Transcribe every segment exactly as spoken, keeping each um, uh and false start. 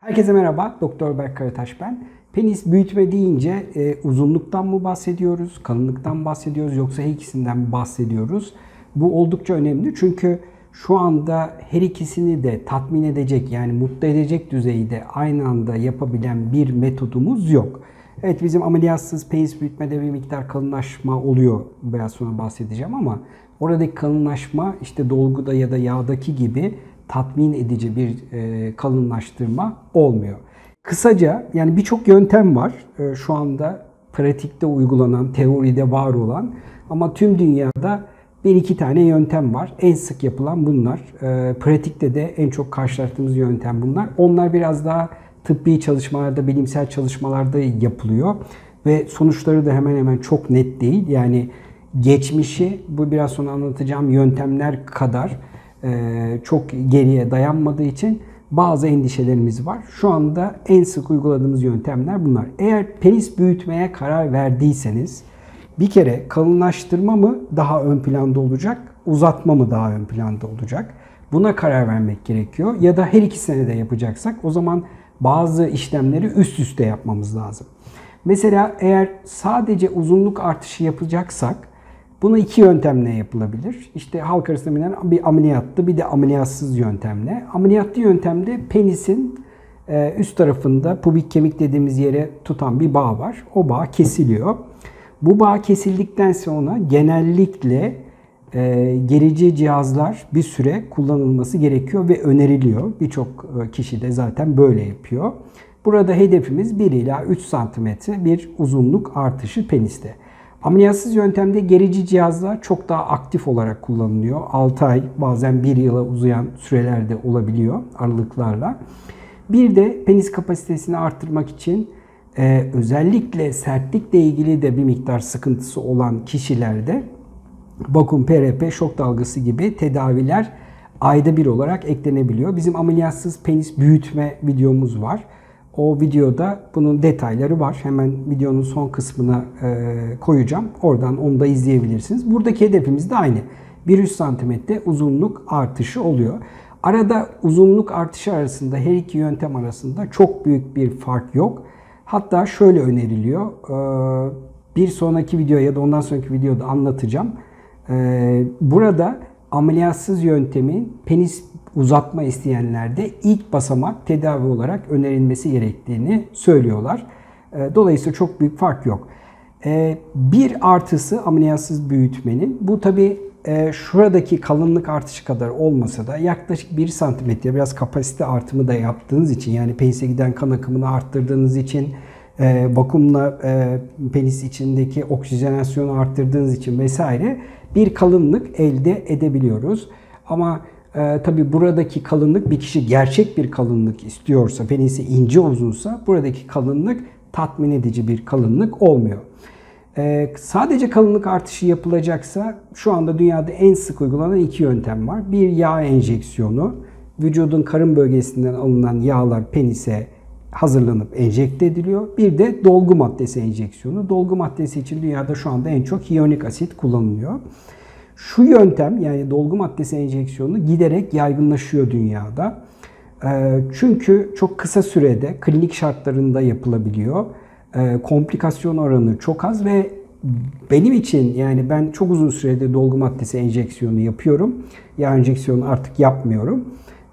Herkese merhaba, Doktor Berk Karataş ben. Penis büyütme deyince e, uzunluktan mı bahsediyoruz, kalınlıktan mı bahsediyoruz yoksa her ikisinden mi bahsediyoruz? Bu oldukça önemli çünkü şu anda her ikisini de tatmin edecek yani mutlu edecek düzeyde aynı anda yapabilen bir metodumuz yok. Evet bizim ameliyatsız penis büyütmede bir miktar kalınlaşma oluyor, biraz sonra bahsedeceğim ama oradaki kalınlaşma işte dolguda ya da yağdaki gibi tatmin edici bir e, kalınlaştırma olmuyor. Kısaca yani birçok yöntem var e, şu anda pratikte uygulanan, teoride var olan ama tüm dünyada bir iki tane yöntem var. En sık yapılan bunlar. E, pratikte de en çok karşılaştığımız yöntem bunlar. Onlar biraz daha tıbbi çalışmalarda, bilimsel çalışmalarda yapılıyor ve sonuçları da hemen hemen çok net değil. Yani geçmişi bu biraz sonra anlatacağım yöntemler kadar çok geriye dayanmadığı için bazı endişelerimiz var. Şu anda en sık uyguladığımız yöntemler bunlar. Eğer penis büyütmeye karar verdiyseniz bir kere kalınlaştırma mı daha ön planda olacak, uzatma mı daha ön planda olacak? Buna karar vermek gerekiyor. Ya da her ikisini de yapacaksak o zaman bazı işlemleri üst üste yapmamız lazım. Mesela eğer sadece uzunluk artışı yapacaksak bunu iki yöntemle yapılabilir. İşte halk arasında bilinen bir ameliyatlı bir de ameliyatsız yöntemle. Ameliyatlı yöntemde penisin üst tarafında pubik kemik dediğimiz yere tutan bir bağ var. O bağ kesiliyor. Bu bağ kesildikten sonra genellikle gerici cihazlar bir süre kullanılması gerekiyor ve öneriliyor. Birçok kişi de zaten böyle yapıyor. Burada hedefimiz bir ila üç santimetre bir uzunluk artışı peniste. Ameliyatsız yöntemde gerici cihazlar çok daha aktif olarak kullanılıyor. altı ay bazen bir yıla uzayan sürelerde olabiliyor aralıklarla. Bir de penis kapasitesini arttırmak için e, özellikle sertlikle ilgili de bir miktar sıkıntısı olan kişilerde vakum, P R P, şok dalgası gibi tedaviler ayda bir olarak eklenebiliyor. Bizim ameliyatsız penis büyütme videomuz var. O videoda bunun detayları var. Hemen videonun son kısmına e, koyacağım. Oradan onu da izleyebilirsiniz. Buradaki hedefimiz de aynı. bir virgül üç santimetre uzunluk artışı oluyor. Arada uzunluk artışı arasında her iki yöntem arasında çok büyük bir fark yok. Hatta şöyle öneriliyor. E, bir sonraki video ya da ondan sonraki videoda anlatacağım. E, burada ameliyatsız yöntemin penis uzatma isteyenlerde ilk basamak tedavi olarak önerilmesi gerektiğini söylüyorlar. Dolayısıyla çok büyük fark yok. Bir artısı ameliyatsız büyütmenin, bu tabi şuradaki kalınlık artışı kadar olmasa da yaklaşık bir santimetre biraz kapasite artımı da yaptığınız için, yani penise giden kan akımını arttırdığınız için, vakumla penis içindeki oksijenasyonu arttırdığınız için vesaire bir kalınlık elde edebiliyoruz. Ama Ee, tabii buradaki kalınlık bir kişi gerçek bir kalınlık istiyorsa, penisi ince uzunsa buradaki kalınlık tatmin edici bir kalınlık olmuyor. Ee, sadece kalınlık artışı yapılacaksa şu anda dünyada en sık uygulanan iki yöntem var. Bir yağ enjeksiyonu, vücudun karın bölgesinden alınan yağlar penise hazırlanıp enjekte ediliyor. Bir de dolgu maddesi enjeksiyonu. Dolgu maddesi için dünyada şu anda en çok hyaluronik asit kullanılıyor. Şu yöntem yani dolgu maddesi enjeksiyonu giderek yaygınlaşıyor dünyada. Çünkü çok kısa sürede klinik şartlarında yapılabiliyor. Komplikasyon oranı çok az ve benim için yani ben çok uzun süredir dolgu maddesi enjeksiyonu yapıyorum. Yağ enjeksiyonu artık yapmıyorum.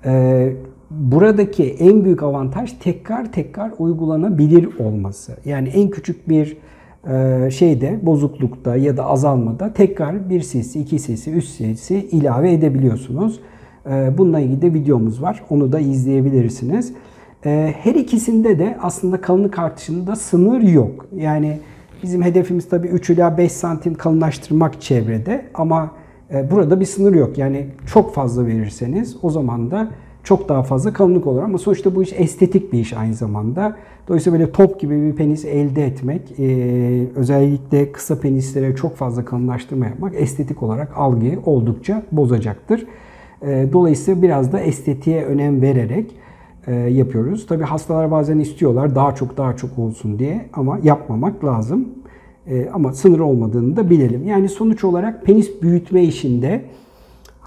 Buradaki en büyük avantaj tekrar tekrar uygulanabilir olması. Yani en küçük bir şeyde, bozuklukta ya da azalmada tekrar bir cc, iki cc, üç cc ilave edebiliyorsunuz. Bununla ilgili de videomuz var. Onu da izleyebilirsiniz. Her ikisinde de aslında kalınlık artışında sınır yok. Yani bizim hedefimiz tabii üç ila beş santim kalınlaştırmak çevrede ama burada bir sınır yok. Yani çok fazla verirseniz o zaman da çok daha fazla kalınlık olur ama sonuçta bu iş estetik bir iş aynı zamanda. Dolayısıyla böyle top gibi bir penis elde etmek, e, özellikle kısa penislere çok fazla kalınlaştırma yapmak estetik olarak algıyı oldukça bozacaktır. E, dolayısıyla biraz da estetiğe önem vererek e, yapıyoruz. Tabii hastalar bazen istiyorlar daha çok daha çok olsun diye ama yapmamak lazım. E, ama sınır olmadığını da bilelim. Yani sonuç olarak penis büyütme işinde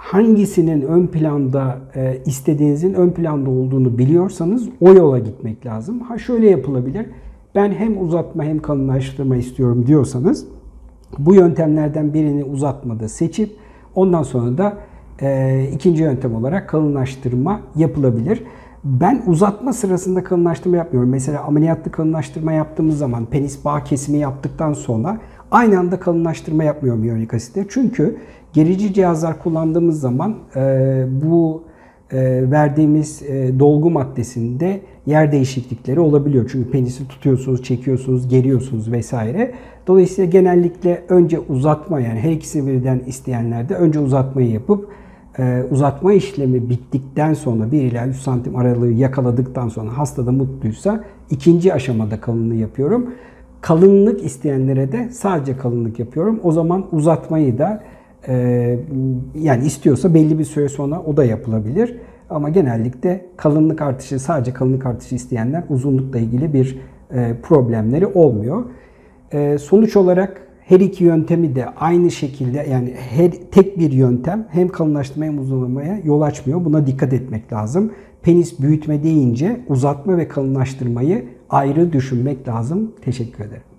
hangisinin ön planda e, istediğinizin ön planda olduğunu biliyorsanız o yola gitmek lazım. Ha şöyle yapılabilir. Ben hem uzatma hem kalınlaştırma istiyorum diyorsanız bu yöntemlerden birini uzatmada seçip ondan sonra da e, ikinci yöntem olarak kalınlaştırma yapılabilir. Ben uzatma sırasında kalınlaştırma yapmıyorum. Mesela ameliyatlı kalınlaştırma yaptığımız zaman penis bağ kesimi yaptıktan sonra aynı anda kalınlaştırma yapmıyorum iyonik asitle. Çünkü gerici cihazlar kullandığımız zaman e, bu e, verdiğimiz e, dolgu maddesinde yer değişiklikleri olabiliyor. Çünkü penisi tutuyorsunuz, çekiyorsunuz, geriyorsunuz vesaire. Dolayısıyla genellikle önce uzatma, yani her ikisini birden isteyenlerde önce uzatmayı yapıp e, uzatma işlemi bittikten sonra bir ila üç santim aralığı yakaladıktan sonra hastada mutluysa ikinci aşamada kalınlığı yapıyorum. Kalınlık isteyenlere de sadece kalınlık yapıyorum. O zaman uzatmayı da e, yani istiyorsa belli bir süre sonra o da yapılabilir. Ama genellikle kalınlık artışı, sadece kalınlık artışı isteyenler uzunlukla ilgili bir e, problemleri olmuyor. E, sonuç olarak her iki yöntemi de aynı şekilde, yani her tek bir yöntem hem kalınlaştırmaya hem uzunlamaya yol açmıyor. Buna dikkat etmek lazım. Penis büyütme deyince uzatma ve kalınlaştırmayı ayrı düşünmek lazım. Teşekkür ederim.